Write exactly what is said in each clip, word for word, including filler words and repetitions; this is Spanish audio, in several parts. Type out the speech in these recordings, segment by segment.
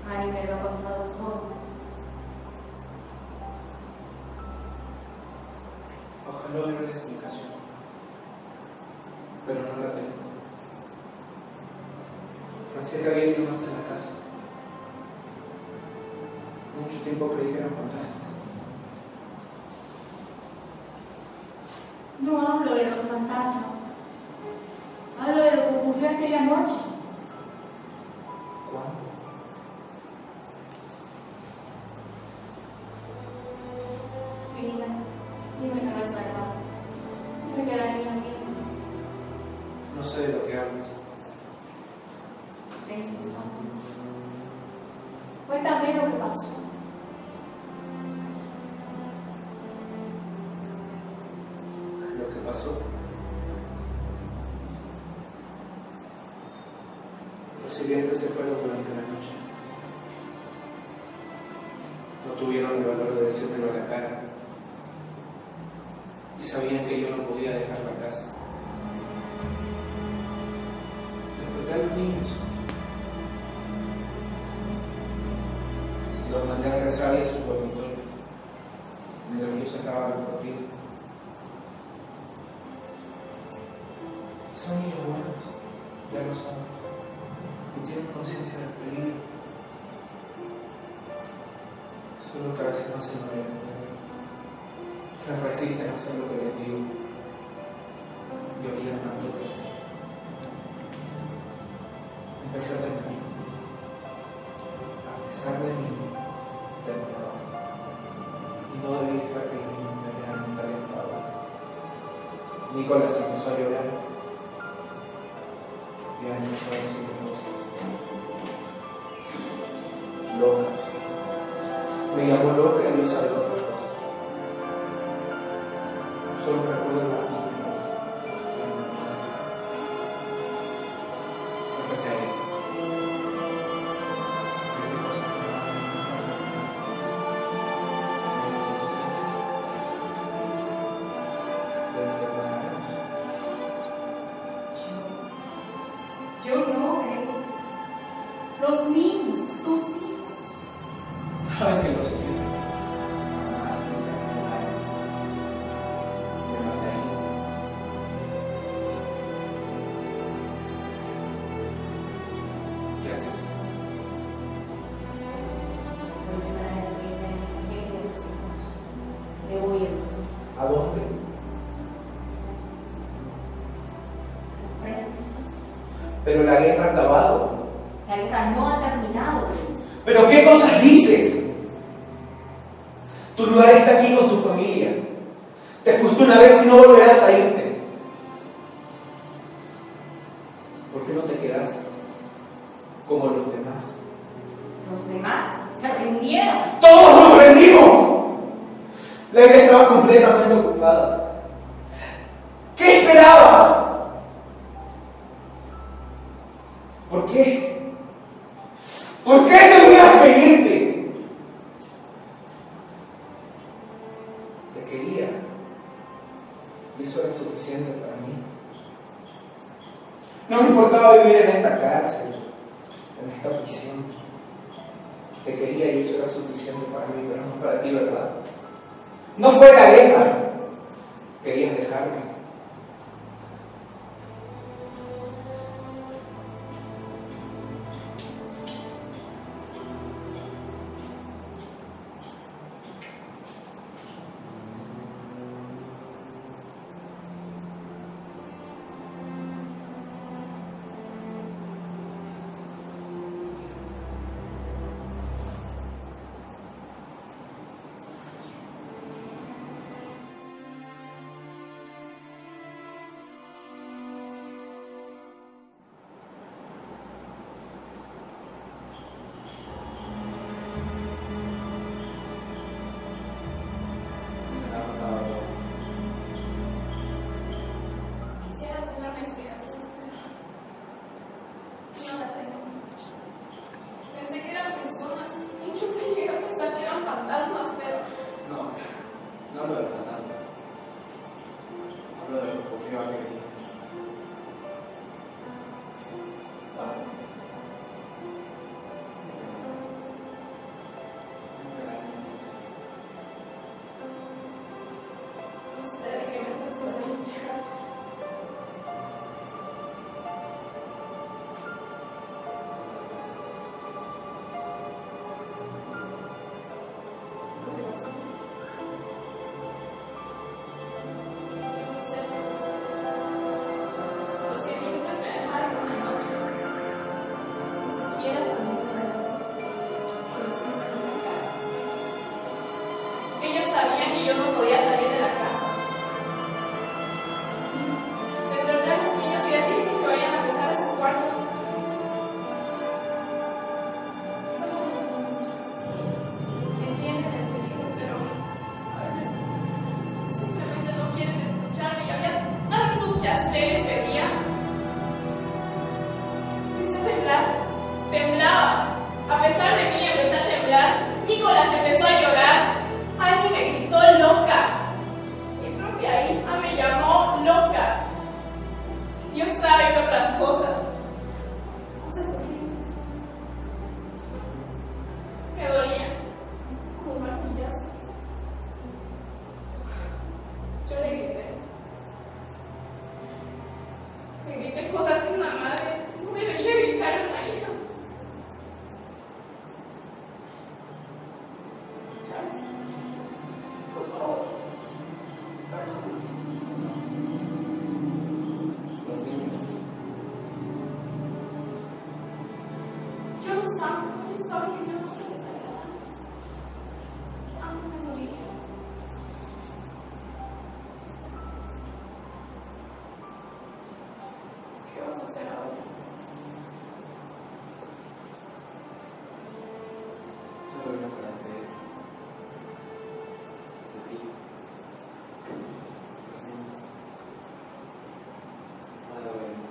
Ani me lo ha contado todo. Ojalá hubiera una explicación, pero no la tengo. Francesca viene nomás en la casa. Mucho tiempo creí que eran fantasmas. No hablo de los fantasmas. Hablo de lo que ocurrió aquella noche. ¿Cuándo? Dime, dime que no es verdad. Dime que la niña viene. No sé de lo que hablas. Disculpa. Cuéntame lo que pasó. Lo que pasó. Los sirvientes se fueron durante la noche. No tuvieron el valor de decírmelo a la cara. Y sabían que yo no podía dejar la casa. Desperté a los niños. Los mandé a regresar a sus dormitorios, mientras yo sacaba las cortinas. Son niños buenos, ya lo son, y tienen conciencia del peligro. Solo que a veces no hacen lo que se resisten a hacer lo que les digo, y olvidan tanto que hacer. Empecé a temer, a pesar de mí. Y no debí dejar que los niños me vean talentado. Nicolás empezó a llorar. Ya empezó a decir cosas. Loca. Me llamó loca y yo sabía otras cosas. Solo recuerdo la vida. Empecé a ir. Yo no, eh. Los niños, tus hijos. Saben que lo sé. Más que se me vaya. Me maté ahí. ¿Qué haces? Voy a traer ese dinero de mis hijos. Te voy a ir. ¿A dónde? Pero la guerra ha acabado. La guerra no ha terminado, Luis. ¿Pero qué cosas dices? Tu lugar está aquí con tu familia. Te fuiste una vez y no volverás a irte. ¿Por qué no te quedas como los demás? Los demás se rindieron. ¡Todos nos rendimos! La guerra estaba completamente ocupada. ¿Qué esperabas? ¿Por qué? ¿Por qué debías venirte? Te quería. Y eso era suficiente para mí. No me importaba vivir en esta cárcel, en esta prisión. Te quería y eso era suficiente para mí, pero no para ti, ¿verdad? No fue la guerra. Querías dejarme. yo no podía salir de la casa. Desperté a los niños y les dije que se vayan a besar a su cuarto. Solo unos niños chicos. Entienden el peligro, pero a veces simplemente no quieren escucharme y había tanto que hacer ese día. Empecé a temblar, temblaba. A pesar de mí empecé a temblar. Nicolás empezó a llorar. Annie me gritó loca. Mi propia hija me llamó loca. Dios sabe que otras cosas. Cosas horribles. Me dolían como martillas. Yo le grité. Le grité cosas que una madre no debería gritar a una hija. Charles, por favor, perdóname. Los niños. Yo los amo, ellos saben que yo no estoy desagradable. Antes me morí. ¿Qué vas a hacer ahora? Solo vino para ver de ti. Los niños. Nada bueno.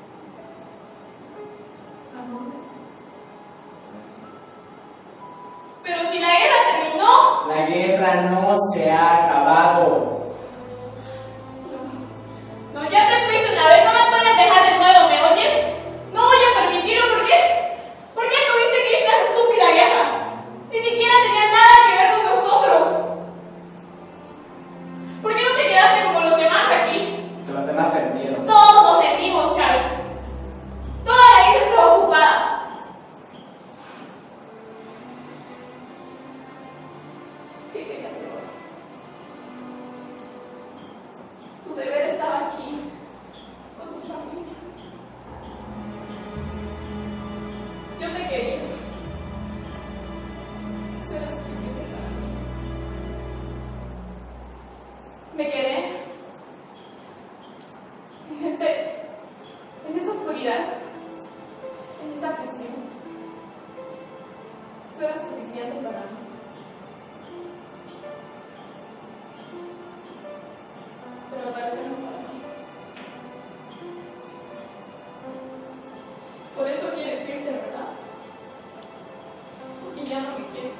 Amor. Pero si la guerra terminó. La guerra no se ha acabado. No, no, ya te fuiste una vez, no me puedes dejar de nuevo, ¿me oyes? No voy a permitirlo, ¿por qué? ¿Por qué tuviste que ir a esta estúpida guerra? Ni siquiera tenía nada que ver con nosotros. ¿Por qué no te quedaste como los demás aquí? Que los demás se rindieron. Todos nos rendimos, Charles. Toda la isla estaba ocupada. ¿Qué querías hacer hoy? Tu deber estaba aquí, con tu familia. Yo te quería. Eso era suficiente para mí. Me quedé en este, en esa oscuridad, en esa prisión. Eso era suficiente para mí. Pero parece no para ti. Por eso quieres irte, ¿verdad? Porque ya no me quieres.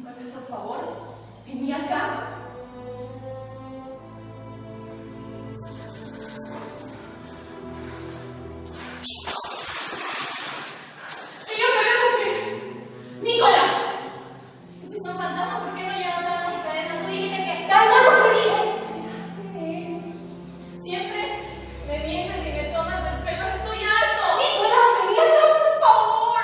Manuel, por favor, vení acá. ¡Nicolás! ¿Y si son fantasmas, por qué no llevas armas y cadenas? Tú dijiste que da igual por mí. Siempre me mientes y me tomas el pelo. Estoy harto. ¡Nicolás, vení acá, por favor!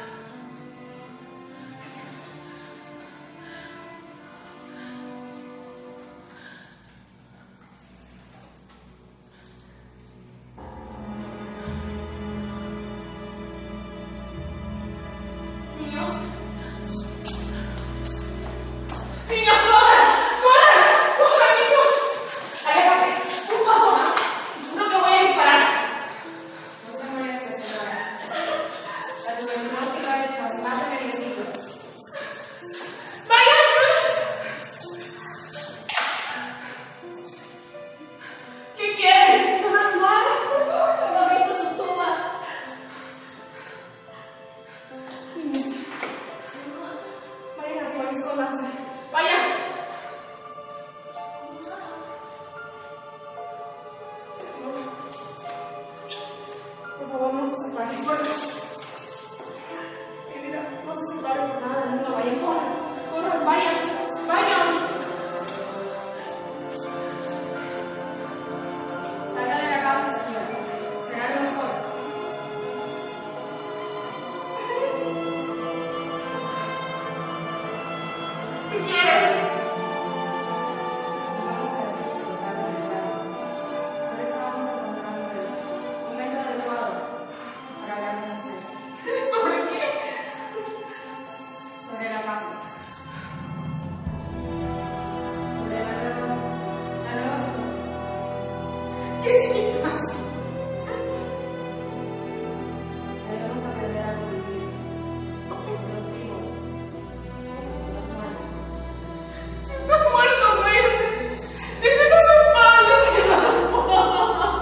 Niños. ¡Niños, corran! ¡Corran! ¡Corran, niños! ¡Aléjate! ¡Un paso más! ¡No te voy a disparar! No se moleste, señora. La tuberculosis lo ha hecho hace más de medio siglo. ¡Vaya! ¿Qué quieren? ¡Mamá, guarda, por favor! No he visto su tumba. Niños, Vayan arriba, escóndanse. ¡Vayan! Por favor, no se separen. Mi vida, no se separen por nada del mundo. Vayan, corran. Corran, vayan. Vayan. salga de la casa, señora. Será lo mejor. ¿Qué quieren? No vamos a decir si lo van a dejar. Solo estábamos encontrando el momento adecuado para hablar con usted ¿Sobre qué? sobre la paz. Sobre la nueva, la nueva situación. ¿Qué situación? Debemos aprender a convivir con los vivos, con los muertos. Están muertos, váyanse. Déjenos en paz, déjenos en paz.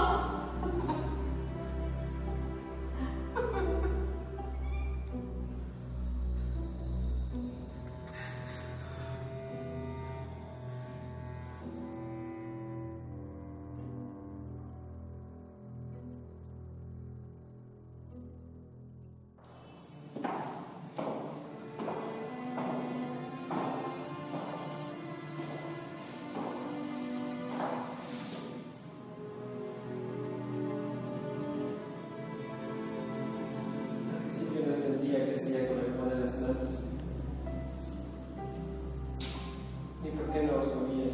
Al principio no entendía qué hacía con el pan en las manos. Ni por qué no os comíais.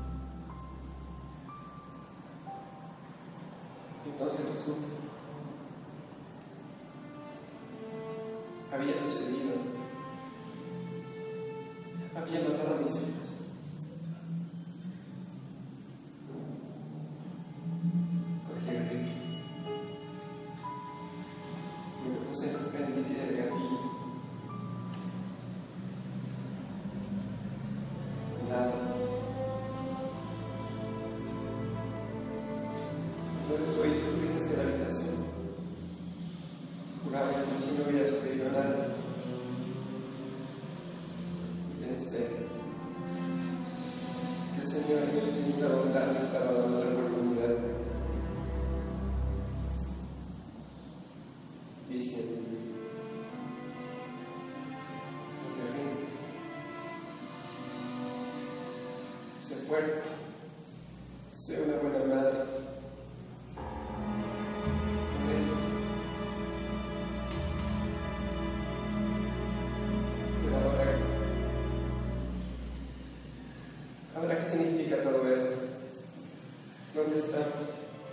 Entonces lo supe. Había sucedido. Había matado a mis hijos. Cogí el rifle y me puse en frente y tiré el gatillo. Nada. Entonces oí sus risas en la habitación. Jurabais como si no hubiera sucedido nada. Y pensé que el Señor en su infinita bondad me estaba dando otra oportunidad. Diciendo, no te rindes. Sé fuerte. Sé una buena madre. Con ellos. Pero ahora, ahora, ¿qué significa todo eso? ¿Dónde estamos?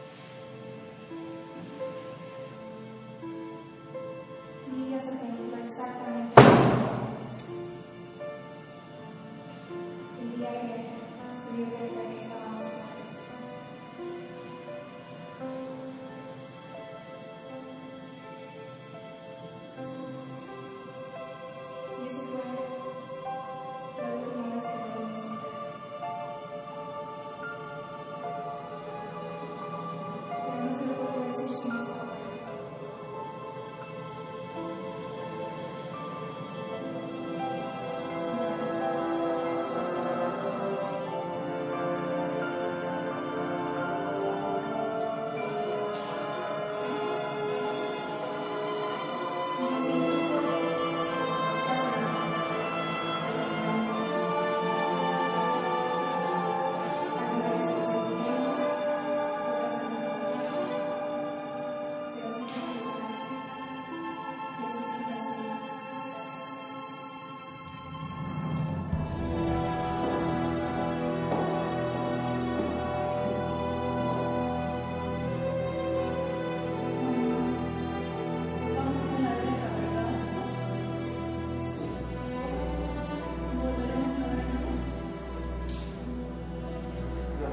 Lidia se preguntó exactamente eso. El día que se dio cuenta que estábamos muertos. Y esa fue la última vez que lo vimos. Pero no se lo puedo decir sin esto. Señora,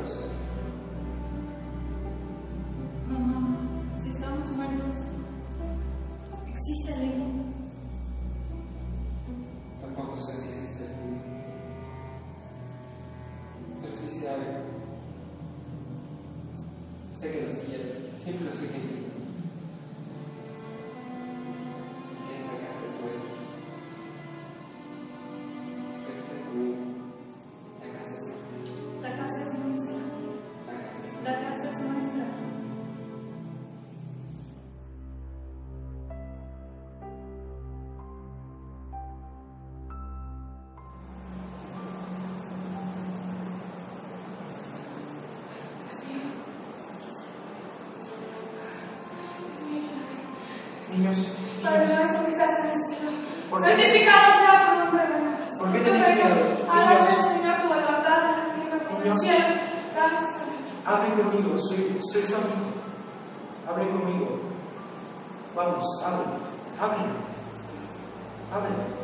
lo sé. Mamá, si estamos muertos, ¿existe el limbo? Tampoco sé si existe el limbo. Pero sí sé algo. Sé que los quiero. Siempre los he querido. Y esta casa es nuestra. Vete conmigo. La casa es nuestra. La casa es nuestra. La casa es La casa es nuestra. Niños, Padre niños, nuestro que estás en el cielo, ¿por qué? santificado sea tu nombre, venga. ¿Por qué Tu tenéis reino, miedo? hágase, Niños. Señor, tu voluntad en la tierra como en el Niños. cielo. Danos, Señor. Hablen conmigo, soy, soy su amigo. Hablen conmigo. Vamos, hablen, hablen, hablen.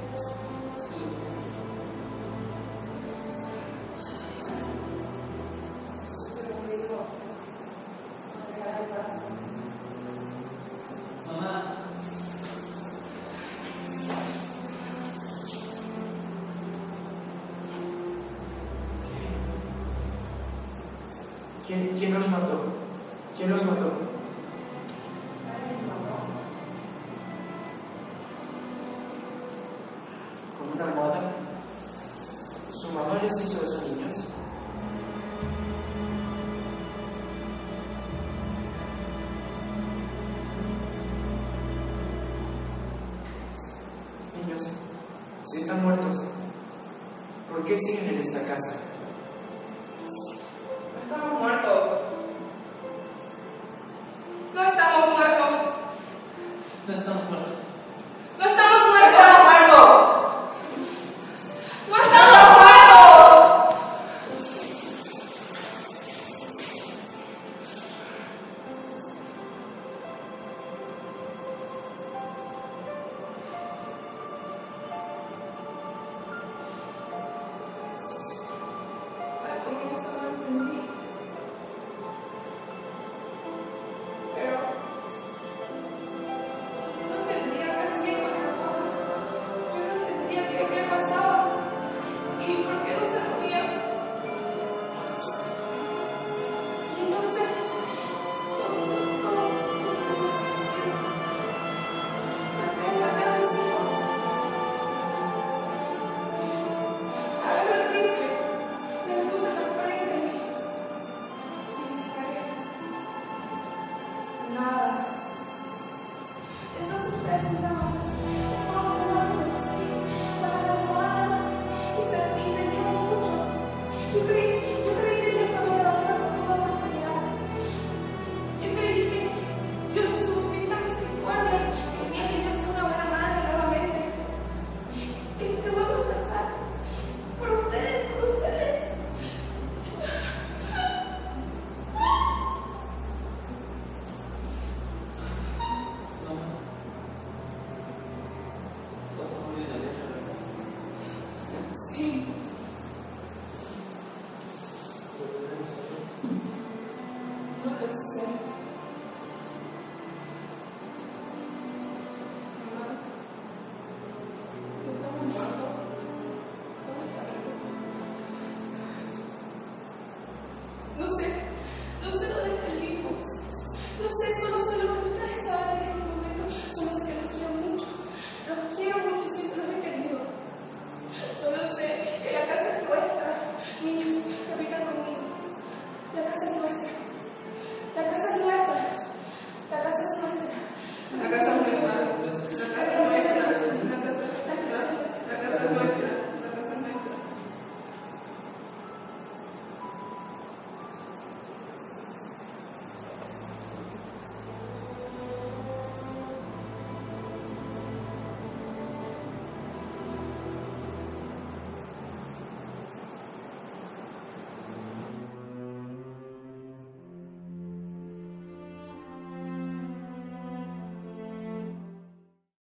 Mamá, ¿Quién, quién los mató? ¿Quién los mató? ¿Con una almohada? ¿Su mamá les hizo eso, niños? Niños, si están muertos, ¿por qué siguen en esta casa?